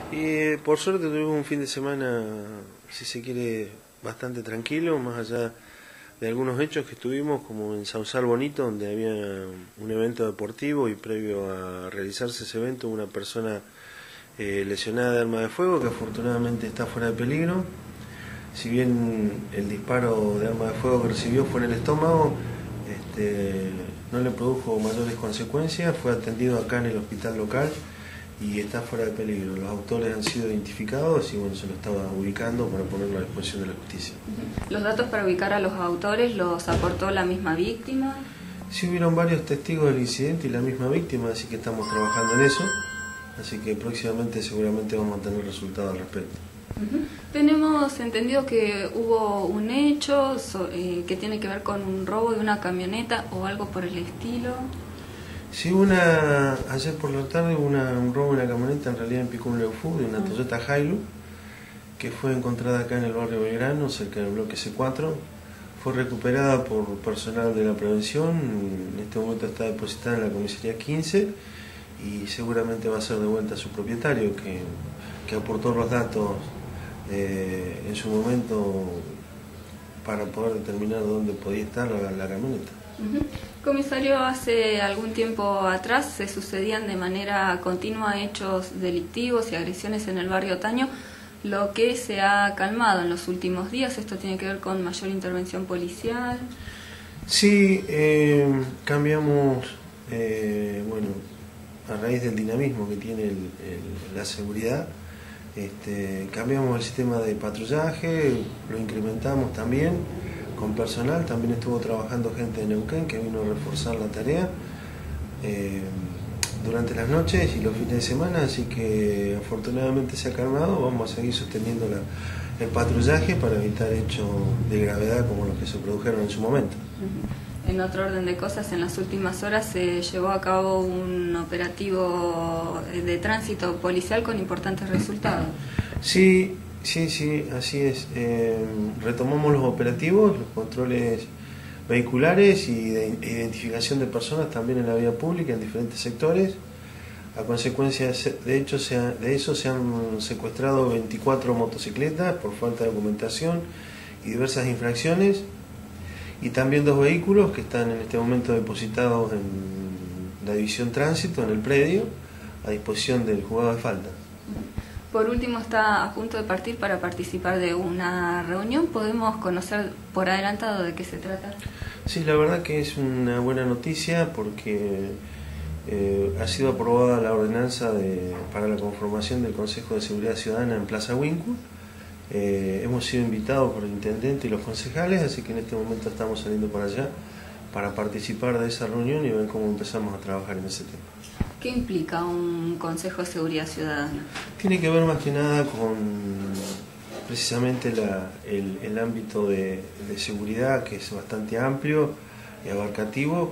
Y por suerte tuvimos un fin de semana, si se quiere, bastante tranquilo, más allá de algunos hechos que estuvimos, como en Sausal Bonito, donde había un evento deportivo y previo a realizarse ese evento una persona lesionada de arma de fuego que afortunadamente está fuera de peligro. Si bien el disparo de arma de fuego que recibió fue en el estómago, no le produjo mayores consecuencias, fue atendido acá en el hospital local y está fuera de peligro. Los autores han sido identificados y bueno, se lo estaba ubicando para ponerlo a disposición de la justicia. ¿Los datos para ubicar a los autores los aportó la misma víctima? Sí, hubieron varios testigos del incidente y la misma víctima, así que estamos trabajando en eso, así que próximamente seguramente vamos a tener resultados al respecto. Tenemos entendido que hubo un hecho que tiene que ver con un robo de una camioneta o algo por el estilo. Sí, ayer por la tarde hubo un robo de una camioneta, en realidad en Picún Leufú, de una Toyota Hilux, que fue encontrada acá en el barrio Belgrano, cerca del bloque C4. Fue recuperada por personal de la prevención, en este momento está depositada en la comisaría 15 y seguramente va a ser devuelta a su propietario, que aportó los datos en su momento para poder determinar dónde podía estar la camioneta. Comisario, hace algún tiempo atrás se sucedían de manera continua hechos delictivos y agresiones en el barrio Otaño, lo que se ha calmado en los últimos días. ¿Esto tiene que ver con mayor intervención policial? Sí, cambiamos, bueno, a raíz del dinamismo que tiene la seguridad, cambiamos el sistema de patrullaje, lo incrementamos también con personal. También estuvo trabajando gente de Neuquén que vino a reforzar la tarea durante las noches y los fines de semana, así que afortunadamente se ha calmado. Vamos a seguir sosteniendo el patrullaje para evitar hechos de gravedad como los que se produjeron en su momento. En otro orden de cosas, en las últimas horas se llevó a cabo un operativo de tránsito policial con importantes resultados. Sí, así es. Retomamos los operativos, los controles vehiculares y de identificación de personas también en la vía pública en diferentes sectores. A consecuencia de eso se han secuestrado 24 motocicletas por falta de documentación y diversas infracciones, y también 2 vehículos que están en este momento depositados en la división tránsito, en el predio, a disposición del juzgado de falta. Por último, está a punto de partir para participar de una reunión. ¿Podemos conocer por adelantado de qué se trata? Sí, la verdad que es una buena noticia porque ha sido aprobada la ordenanza para la conformación del Consejo de Seguridad Ciudadana en Plaza Huíncuy. Hemos sido invitados por el intendente y los concejales, así que en este momento estamos saliendo para allá para participar de esa reunión y ver cómo empezamos a trabajar en ese tema. ¿Qué implica un Consejo de Seguridad Ciudadana? Tiene que ver más que nada con precisamente el ámbito de seguridad, que es bastante amplio y abarcativo,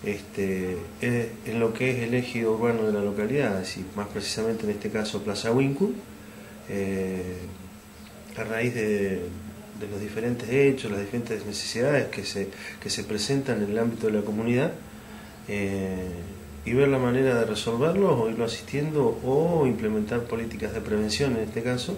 en lo que es el ejido urbano de la localidad, así, más precisamente en este caso Plaza Huíncuy, a raíz de los diferentes hechos, las diferentes necesidades que se presentan en el ámbito de la comunidad, y ver la manera de resolverlos o irlo asistiendo o implementar políticas de prevención en este caso,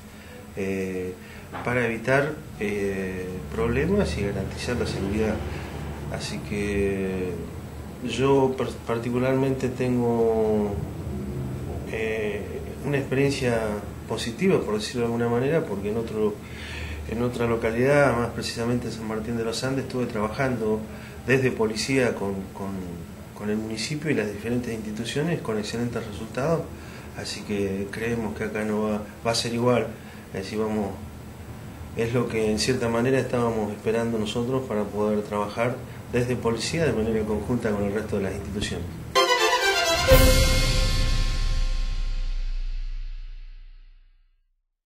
para evitar problemas y garantizar la seguridad. Así que yo particularmente tengo una experiencia positiva, por decirlo de alguna manera, porque en otra localidad, más precisamente en San Martín de los Andes, estuve trabajando desde policía con el municipio y las diferentes instituciones con excelentes resultados, así que creemos que acá no va a ser igual. Es lo que en cierta manera estábamos esperando nosotros para poder trabajar desde policía de manera conjunta con el resto de las instituciones.